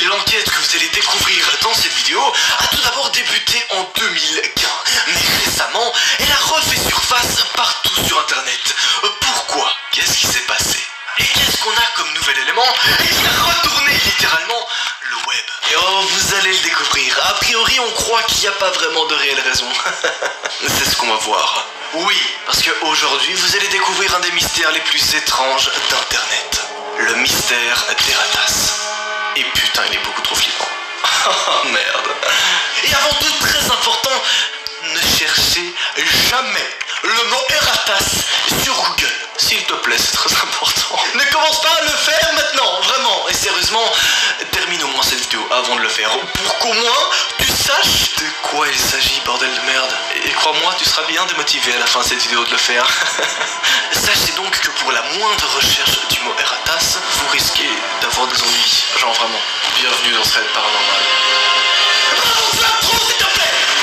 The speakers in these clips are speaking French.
L'enquête que vous allez découvrir dans cette vidéo a tout d'abord débuté en 2015, mais récemment, elle a refait surface partout sur internet. Pourquoi? Qu'est-ce qui s'est passé? Et qu'est-ce qu'on a comme nouvel élément et qui a retourné littéralement le web? Et oh, vous allez le découvrir. A priori, on croit qu'il n'y a pas vraiment de réelle raison. C'est ce qu'on va voir. Oui, parce qu'aujourd'hui, vous allez découvrir un des mystères les plus étranges d'internet. Le mystère d'Eratas. Et putain, il est beaucoup trop flippant. Oh merde. Et avant tout, très important, ne cherchez jamais le mot Eratas sur Google. S'il te plaît, c'est très important. Ne commence pas à le faire maintenant, vraiment. Et sérieusement, termine au moins cette vidéo avant de le faire. Pour qu'au moins, tu saches de quoi il s'agit, bordel de merde. Et crois-moi, tu seras bien démotivé à la fin de cette vidéo de le faire. Sachez donc que pour la moindre recherche du mot Eratas, vous risquez d'avoir des ennuis. Genre vraiment, bienvenue dans Thread Paranormal. Avance l'intro, s'il te plaît!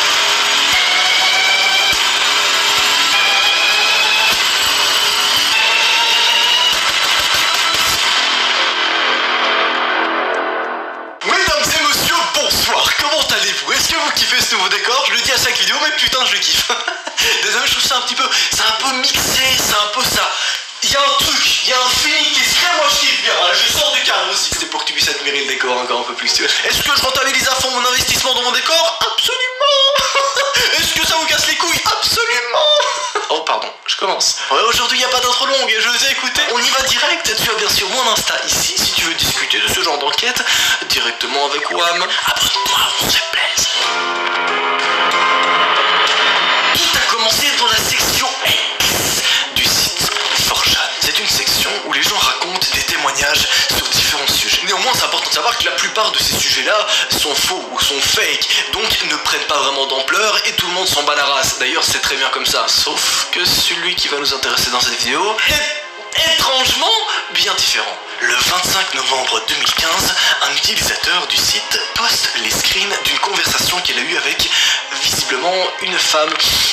Bonsoir, comment allez-vous? Est-ce que vous kiffez ce nouveau décor? Je le dis à chaque vidéo, mais putain je le kiffe. Désolé, je trouve ça un petit peu, c'est un peu mixé, c'est un peu ça. Il y a un truc, il y a un feeling qui se crée, moi je kiffe bien, je sors du cadre aussi. C'est pour que tu puisses admirer le décor encore un peu plus. Est-ce que je rentabilise à fond mon investissement dans mon décor? Absolument. Est-ce que ça vous casse les couilles? Absolument. Oh pardon, je commence. Ouais, aujourd'hui il n'y a pas d'intro longue, je les ai écoutés. On y va direct, tu as bien sûr mon Insta ici, si tu veux discuter de ce genre d'enquête, directement avec Wam. Abonne-toi, on se plaise. Tout a commencé dans la section X du site 4chan. C'est une section où les gens racontent des témoignages sur différents sujets. Néanmoins, c'est important de savoir que la plupart de ces sujets-là sont faux ou sont fake, donc ne prennent pas vraiment d'ampleur et tout le monde s'en bat la race. D'ailleurs, c'est très bien comme ça, sauf que celui qui va nous intéresser dans cette vidéo est étrangement bien différent. Le 25 novembre 2015, un utilisateur du site poste les screens d'une conversation qu'il a eue avec visiblement une femme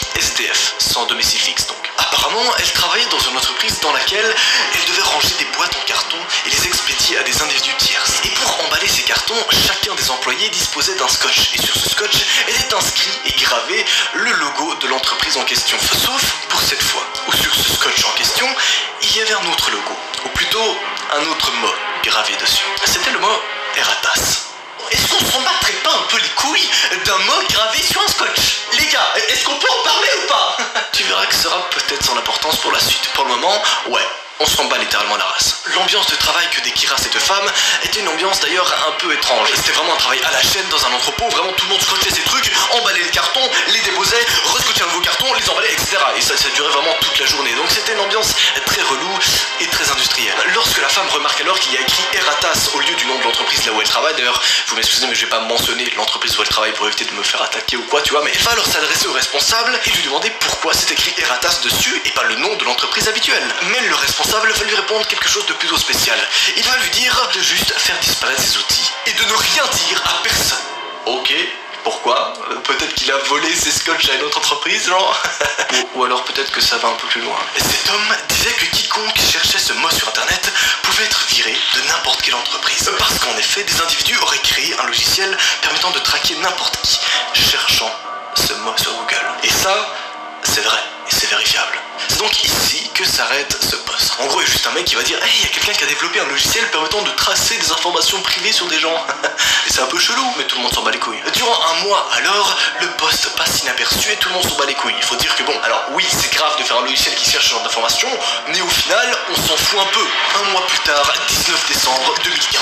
SDF, sans domicile fixe donc. Apparemment, elle travaillait dans une entreprise dans laquelle elle devait ranger des boîtes en carton et les expédier à des individus tierces. Et pour emballer ces cartons, chacun des employés disposait d'un scotch. Et sur ce scotch était inscrit et gravé le logo de l'entreprise en question. Sauf pour cette fois, où sur ce scotch en question, il y avait un autre logo, ou plutôt un autre mot gravé dessus. C'était le mot Eratas. Est-ce qu'on s'en battrait pas un peu les couilles d'un mot gravé sur un scotch? Les gars, est-ce qu'on peut en parler ou pas? Tu verras que ce sera peut-être son importance pour la suite. Pour le moment, ouais. On s'en bat littéralement la race. L'ambiance de travail que décrira cette femme était une ambiance d'ailleurs un peu étrange. C'était vraiment un travail à la chaîne dans un entrepôt, vraiment tout le monde scotchait ses trucs, emballait les cartons, les déposait, rescotchait un nouveau carton, les emballait, etc. Et ça durait vraiment toute la journée. Donc c'était une ambiance très relou et très industrielle. Lorsque la femme remarque alors qu'il y a écrit Eratas au lieu du nom de l'entreprise là où elle travaille, d'ailleurs, vous m'excusez mais je vais pas mentionner l'entreprise où elle travaille pour éviter de me faire attaquer ou quoi, tu vois, mais elle va alors s'adresser au responsable et lui demander pourquoi c'est écrit Eratas dessus et pas le nom de l'entreprise habituelle. Mais le responsable va lui répondre quelque chose de plutôt spécial. Il va lui dire de juste faire disparaître ses outils et de ne rien dire à personne. Ok, pourquoi? Peut-être qu'il a volé ses scotch à une autre entreprise, genre. ou alors peut-être que ça va un peu plus loin. Cet homme disait que quiconque cherchait ce mot sur internet pouvait être viré de n'importe quelle entreprise. Parce qu'en effet, des individus auraient créé un logiciel permettant de traquer n'importe qui cherchant ce mot sur Google. Et ça, c'est vrai, et c'est vérifiable. C'est donc ici que s'arrête ce post. En gros, il y a juste un mec qui va dire « Hey, il y a quelqu'un qui a développé un logiciel permettant de tracer des informations privées sur des gens. » Et c'est un peu chelou, mais tout le monde s'en bat les couilles. Durant un mois, alors, le post passe inaperçu et tout le monde s'en bat les couilles. Il faut dire que bon, alors oui, c'est grave de faire un logiciel qui cherche ce genre d'informations, mais au final, on s'en fout un peu. Un mois plus tard, 19 décembre 2015.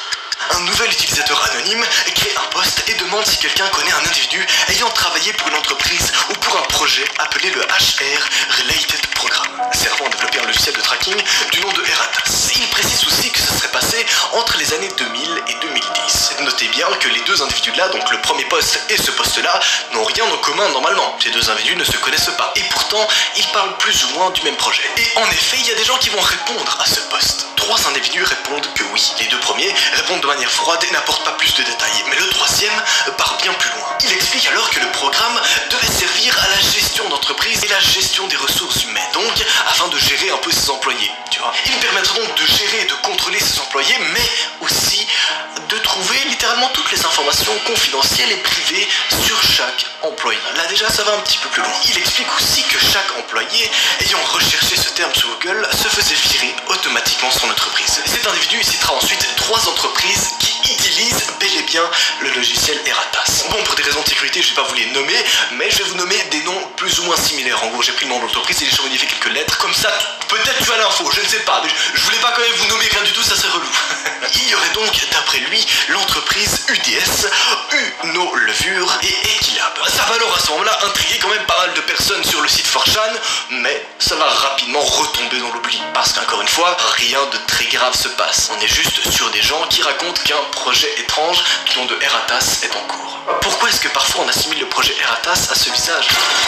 Un nouvel utilisateur anonyme crée un post et demande si quelqu'un connaît un individu ayant travaillé pour une entreprise ou pour un projet appelé le HR Related Program, servant à développer un logiciel de tracking du nom de Eratas. Il précise aussi que ça serait passé entre les années 2000 et 2010. Notez bien que les deux individus-là, donc le premier post et ce post-là, n'ont rien en commun normalement. Ces deux individus ne se connaissent pas. Et pourtant, ils parlent plus ou moins du même projet. Et en effet, il y a des gens qui vont répondre à ce post. 3 individus répondent que oui. Les 2 premiers répondent de manière froide et n'apportent pas plus de détails. Mais le 3e part bien plus loin. Il explique alors que le programme devait servir à la gestion d'entreprise et la gestion des ressources humaines. Donc, afin de gérer un peu ses employés, tu vois. Il permettra donc de gérer et de contrôler ses employés, mais aussi de trouver littéralement informations confidentielles et privées sur chaque employé. Là déjà ça va un petit peu plus loin. Il explique aussi que chaque employé ayant recherché ce terme sur Google se faisait virer automatiquement son entreprise. Cet individu citera ensuite 3 entreprises qui utilisent bel et bien le logiciel Eratas. Bon, pour des raisons de sécurité je vais pas vous les nommer, mais je vais vous nommer des noms plus ou moins similaires. En gros j'ai pris le nom de l'entreprise et j'ai modifié quelques lettres, comme ça peut-être tu as l'info, je ne sais pas, mais je voulais pas quand même vous nommer rien du tout, ça serait relou. Il y aurait donc d'après lui l'entreprise UDS, Uno Levure et Equilab. Ça va alors à ce moment-là intriguer quand même pas mal de personnes sur le site 4chan, mais ça va rapidement retomber dans l'oubli, parce qu'encore une fois, rien de très grave se passe. On est juste sur des gens qui racontent qu'un projet étrange du nom de Eratas est en cours. Pourquoi est-ce que parfois on assimile le projet Eratas à ce visage ?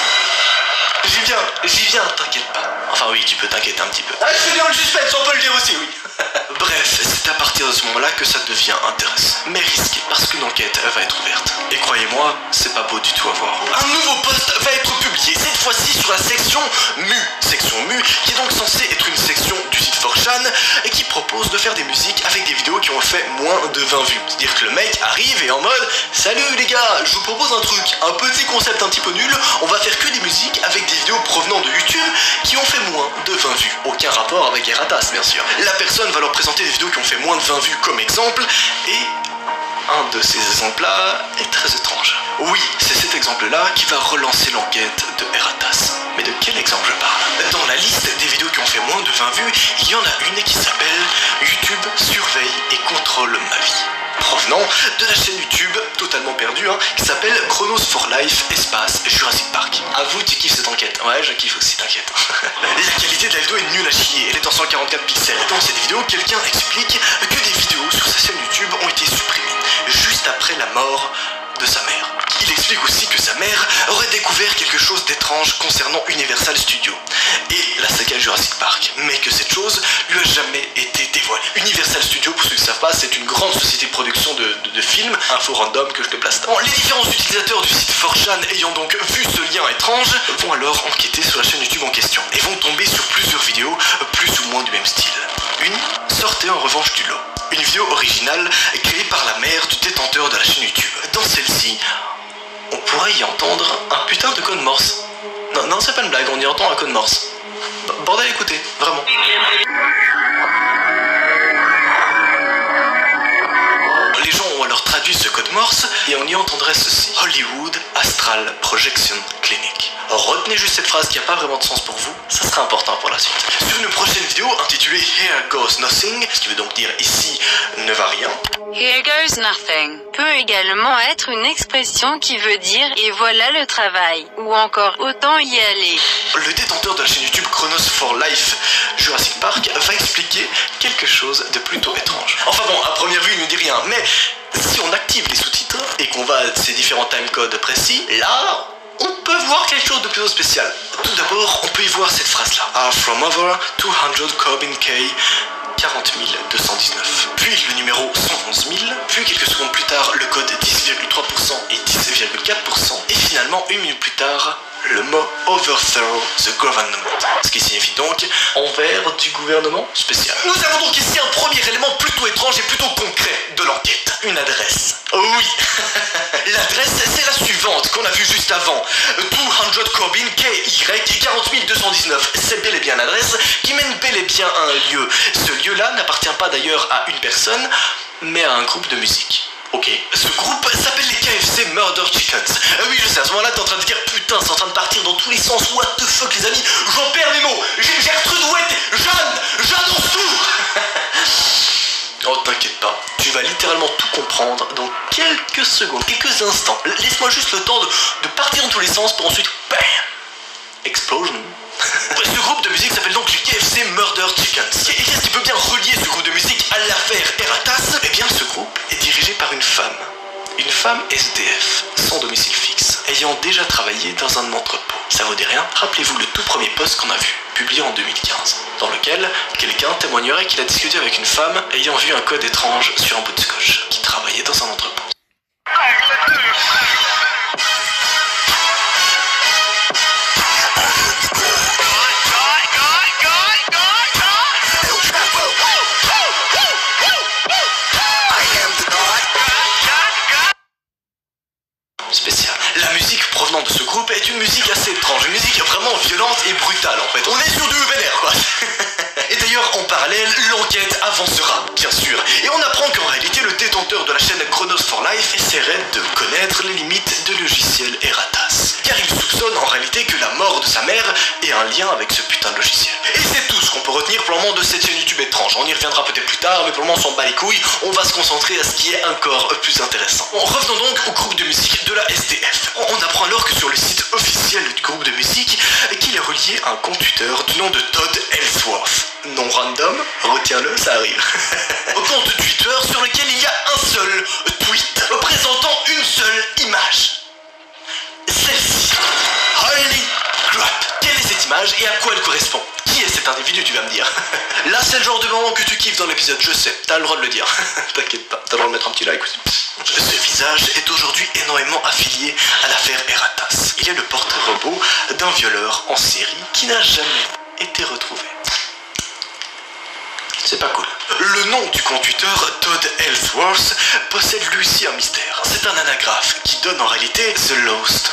J'y viens, t'inquiète pas. Enfin oui, tu peux t'inquiéter un petit peu. Ah, je fais bien le suspense, on peut le dire aussi, oui. Bref, c'est à partir de ce moment-là que ça devient intéressant, mais risqué, parce qu'une enquête va être ouverte. Et croyez-moi, c'est pas beau du tout à voir. Un nouveau post va être publié, cette fois-ci sur la section MU, qui est donc censée être une section du site 4chan, et qui propose de faire des musiques avec des vidéos qui ont fait moins de 20 vues. C'est-à-dire que le mec arrive et en mode « Salut les gars, je vous propose un truc, un petit concept un petit peu nul, on va faire que des musiques avec des vidéos provenant de YouTube qui ont fait moins de 20 vues. » Aucun rapport avec Eratas, bien sûr. La personne va leur présenter des vidéos qui ont fait moins de 20 vues comme exemple, et un de ces exemples-là est très étrange. Oui, c'est cet exemple-là qui va relancer l'enquête de Eratas. Mais de quel exemple je parle? Dans la liste des vidéos qui ont fait moins de 20 vues, il y en a une qui s'appelle « YouTube surveille et contrôle ma vie ». Provenant de la chaîne YouTube, totalement perdue, qui s'appelle Chronos for Life, espace Jurassic Park. Avoue, tu kiffes cette enquête. Ouais, je kiffe aussi, t'inquiète. La qualité de la vidéo est nulle à chier, elle est en 144 pixels. Dans cette vidéo, quelqu'un explique que des vidéos sur sa chaîne YouTube ont été supprimées, juste après la mort de sa mère. Il explique aussi que sa mère aurait découvert quelque chose d'étrange concernant Universal Studios et la saga Jurassic Park, mais que cette chose lui a jamais été dévoilée. Universal Studios, pour ceux qui ne savent pas, c'est une grande société de production de films, info random que je te place là. Bon, les différents utilisateurs du site 4chan ayant donc vu ce lien étrange vont alors enquêter sur la chaîne YouTube en question et vont tomber sur plusieurs vidéos plus ou moins du même style. Une sortait en revanche du lot. Une vidéo originale créée par la mère du détenteur de la chaîne YouTube. Dans celle-ci, on pourrait y entendre un putain de code morse. Non, c'est pas une blague, on y entend un code morse. Bordel, écoutez, vraiment. Les gens ont alors traduit ce code morse et on y entendrait ceci. Hollywood Astral Projection Clinic. Retenez juste cette phrase qui n'a pas vraiment de sens pour vous, ça sera important pour la suite. Sur une prochaine vidéo intitulée Here Goes Nothing, ce qui veut donc dire ici ne va rien. Here goes nothing peut également être une expression qui veut dire et voilà le travail, ou encore autant y aller. Le détenteur de la chaîne YouTube Chronos for Life Jurassic Park va expliquer quelque chose de plutôt étrange. Enfin bon, à première vue il ne dit rien, mais si on active les sous-titres et qu'on va à ces différents timecodes précis, là on peut voir quelque chose de plutôt spécial. Tout d'abord, on peut y voir cette phrase-là. Are from over 200 Corbin K. 40 219. Puis le numéro 111 000, puis quelques secondes plus tard le code 10,3% et 10,4%, et finalement une minute plus tard le mot overthrow the government, ce qui signifie donc envers du gouvernement spécial. Nous avons donc ici un premier élément plutôt étrange et plutôt concret de l'enquête, une adresse. Oui, l'adresse c'est la suivante qu'on a vue juste avant, 200 Corbin KY 40 219, c'est bel et bien l'adresse qui mène bel et bien à un lieu. Ce lieu-là n'appartient pas d'ailleurs à une personne, mais à un groupe de musique. Ok, ce groupe s'appelle les KFC Murder Chickens. Oui, je sais, à ce moment-là, t'es en train de dire putain, c'est en train de partir dans tous les sens. What the fuck, les amis, j'en perds mes mots. Gertrude Ouette, j'annonce tout. Oh, t'inquiète pas, tu vas littéralement tout comprendre dans quelques secondes, quelques instants. Laisse-moi juste le temps de partir dans tous les sens pour ensuite, bam, explosion. Ce groupe de musique s'appelle donc les KFC Murder Chickens. Et qu'est-ce qui peut bien relier ce groupe de musique à l'affaire Eratas? Eh bien, ce groupe est dirigé par une femme SDF, sans domicile fixe, ayant déjà travaillé dans un entrepôt. Ça vous dit rien? Rappelez-vous le tout premier post qu'on a vu, publié en 2015, dans lequel quelqu'un témoignerait qu'il a discuté avec une femme ayant vu un code étrange sur un bout de scotch, qui travaillait dans un entrepôt. avancera, bien sûr. Et on apprend qu'en réalité, le détenteur de la chaîne Chronos for Life essaierait de connaître les limites de logiciel Eratas. Car il soupçonne en réalité que la mort de sa mère ait un lien avec ce putain de logiciel. Et c'est tout ce qu'on peut retenir pour le moment de cette chaîne YouTube étrange. On y reviendra peut-être plus tard, mais pour le moment on s'en bat les couilles. On va se concentrer à ce qui est encore plus intéressant. Revenons donc au groupe de musique de la SDF. On apprend alors que sur le site officiel du groupe de musique, qu'il est relié à un compte Twitter du nom de Todd Ellsworth. Nom random, retiens-le, ça arrive. Au compte Twitter sur lequel il y a un seul tweet présentant une seule image. Celle-ci. Holy crap! Quelle est cette image et à quoi elle correspond? Qui est cet individu, tu vas me dire? Là, c'est le genre de moment que tu kiffes dans l'épisode, je sais, t'as le droit de le dire. T'inquiète pas, t'as le droit de mettre un petit like aussi. Ce visage est aujourd'hui énormément affilié à l'affaire Eratas. Il est le portrait robot d'un violeur en série qui n'a jamais été retrouvé. C'est pas cool. Le nom du compte Twitter, Todd Ellsworth, possède lui aussi un mystère. C'est un anagraphe qui donne en réalité The Lost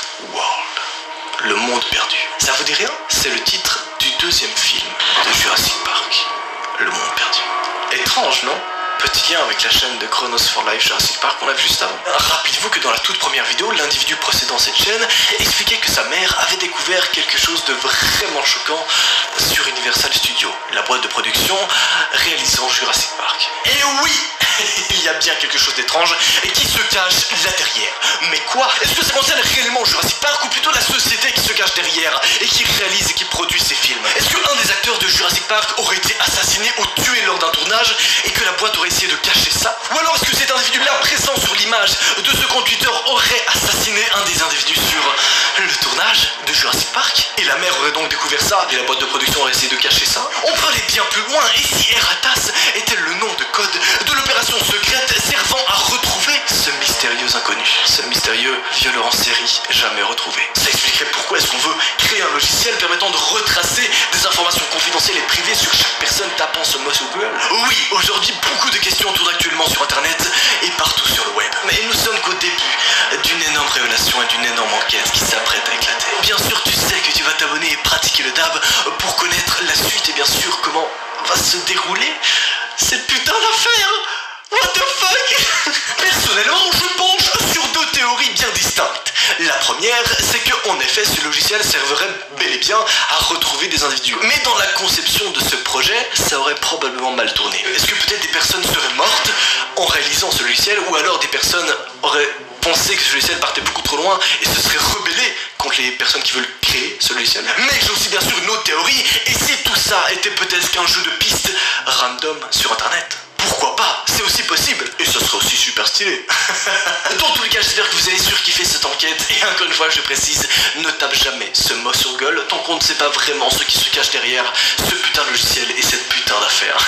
World, le monde perdu. Ça vous dit rien? C'est le titre du deuxième film de Jurassic Park, Le Monde Perdu. Étrange, non? Petit lien avec la chaîne de Chronos for Life Jurassic Park qu'on a vu juste avant. Rappelez-vous que dans la toute première vidéo, l'individu possédant cette chaîne expliquait que sa mère avait découvert quelque chose de vraiment choquant sur Universal Studios, la boîte de production réalisant Jurassic Park. Et oui, il y a bien quelque chose d'étrange qui se cache là derrière. Mais quoi? Est-ce que ça concerne réellement Jurassic Park ou plutôt la société qui se cache derrière et qui réalise et qui produit ces films? Est-ce qu'un des acteurs de Jurassic Park aurait été assassiné ou tué lors d'un tournage et que la boîte aurait essayé de cacher ça? Ou alors est-ce que cet individu-là présent sur l'image de ce compte Twitter aurait assassiné un des individus sur le tournage de Jurassic Park? Et la mère aurait donc découvert ça et la boîte de production aurait essayé de cacher ça? On peut aller bien plus loin, et si Eratas était le nom de code de l'opération secrète servant à retrouver ce mystérieux inconnu, ce mystérieux violeur en série jamais retrouvé? Ça expliquerait pourquoi est-ce qu'on veut créer un logiciel permettant de retracer des informations confidentielles et privées sur chaque personne tapant ce mot sur Google. Oui, aujourd'hui beaucoup de questions tournent actuellement sur internet et partout sur le web. Mais nous sommes qu'au début d'une énorme révélation et d'une énorme enquête qui s'apprête à éclater. Bien sûr tu sais que tu vas t'abonner et pratiquer le dab pour connaître la suite et bien sûr comment va se dérouler cette putain d'affaire. What the fuck? Personnellement, je penche sur deux théories bien distinctes. La première, c'est que en effet, ce logiciel servirait bel et bien à retrouver des individus. Mais dans la conception de ce projet, ça aurait probablement mal tourné. Est-ce que peut-être des personnes seraient mortes en réalisant ce logiciel, ou alors des personnes auraient pensé que ce logiciel partait beaucoup trop loin et se seraient rebellées contre les personnes qui veulent créer ce logiciel? Mais j'ai aussi bien sûr une autre théorie, et si tout ça était peut-être qu'un jeu de pistes random sur internet? Pourquoi pas? C'est aussi possible. Et ça serait aussi super stylé. Dans tous les cas, j'espère que vous avez surkiffé cette enquête. Et encore une fois, je précise, ne tape jamais ce mot sur Google tant qu'on ne sait pas vraiment ce qui se cache derrière ce putain de logiciel et cette putain d'affaire.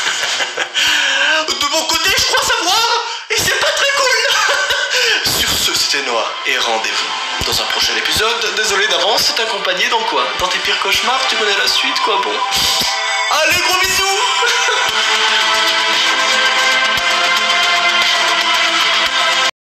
De mon côté, je crois savoir. Et c'est pas très cool. Sur ce, c'était Noah. Et rendez-vous dans un prochain épisode. Désolé d'avance, c'est accompagné dans quoi? Dans tes pires cauchemars, tu connais la suite, quoi, bon. Allez, gros bisous.